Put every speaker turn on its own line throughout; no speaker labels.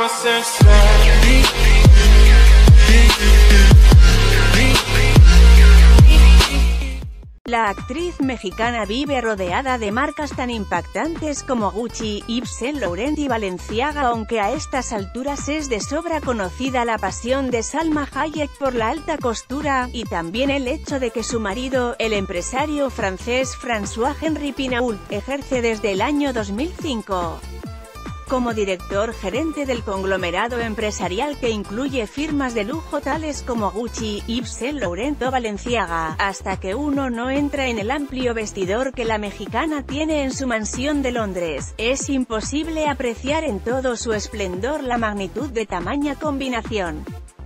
La actriz mexicana vive rodeada de marcas tan impactantes como Gucci, Yves Saint Laurent y Balenciaga, aunque a estas alturas es de sobra conocida la pasión de Salma Hayek por la alta costura, y también el hecho de que su marido, el empresario francés François-Henri Pinault, ejerce desde el año 2005 como director gerente del conglomerado empresarial que incluye firmas de lujo tales como Gucci, Yves Saint Laurent o Balenciaga, hasta que uno no entra en el amplio vestidor que la mexicana tiene en su mansión de Londres, es imposible apreciar en todo su esplendor la magnitud de tamaña combinación.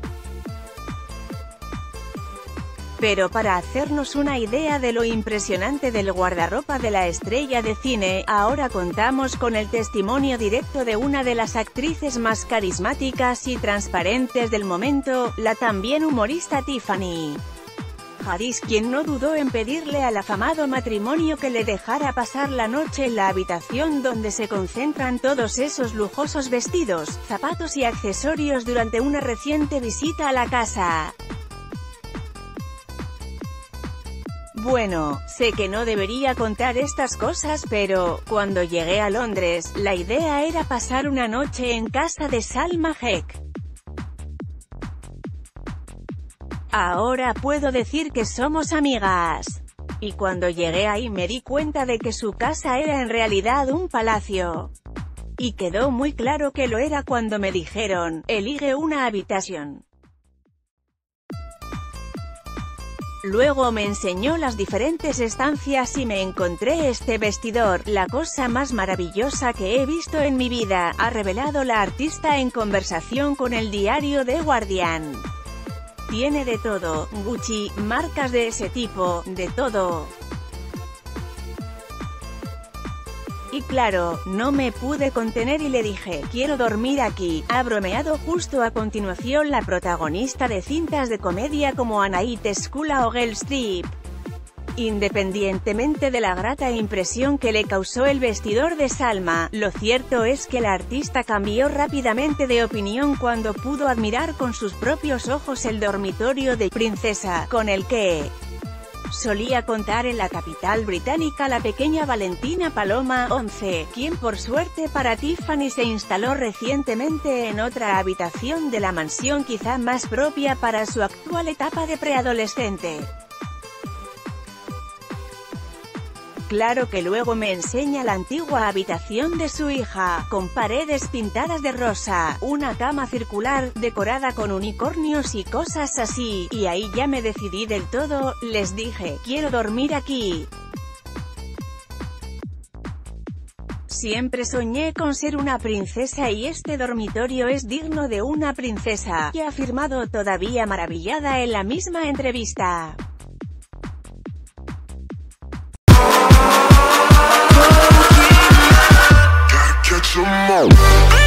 Pero para hacernos una idea de lo impresionante del guardarropa de la estrella de cine, ahora contamos con el testimonio directo de una de las actrices más carismáticas y transparentes del momento, la también humorista Tiffany Haddish, quien no dudó en pedirle al afamado matrimonio que le dejara pasar la noche en la habitación donde se concentran todos esos lujosos vestidos, zapatos y accesorios durante una reciente visita a la casa. Bueno, sé que no debería contar estas cosas, pero, cuando llegué a Londres, la idea era pasar una noche en casa de Salma Hayek. Ahora puedo decir que somos amigas. Y cuando llegué ahí me di cuenta de que su casa era en realidad un palacio. Y quedó muy claro que lo era cuando me dijeron, elige una habitación. Luego me enseñó las diferentes estancias y me encontré este vestidor, la cosa más maravillosa que he visto en mi vida, ha revelado la artista en conversación con el diario The Guardian. Tiene de todo, Gucci, marcas de ese tipo, de todo. Y claro, no me pude contener y le dije, quiero dormir aquí, ha bromeado justo a continuación la protagonista de cintas de comedia como A Night School o Girls Trip. Independientemente de la grata impresión que le causó el vestidor de Salma, lo cierto es que la artista cambió rápidamente de opinión cuando pudo admirar con sus propios ojos el dormitorio de princesa, con el que solía contar en la capital británica la pequeña Valentina Paloma, 11, quien por suerte para Tiffany se instaló recientemente en otra habitación de la mansión quizá más propia para su actual etapa de preadolescente. Claro que luego me enseña la antigua habitación de su hija, con paredes pintadas de rosa, una cama circular, decorada con unicornios y cosas así, y ahí ya me decidí del todo, les dije, quiero dormir aquí. Siempre soñé con ser una princesa y este dormitorio es digno de una princesa, que ha afirmado todavía maravillada en la misma entrevista.
Catch 'em all.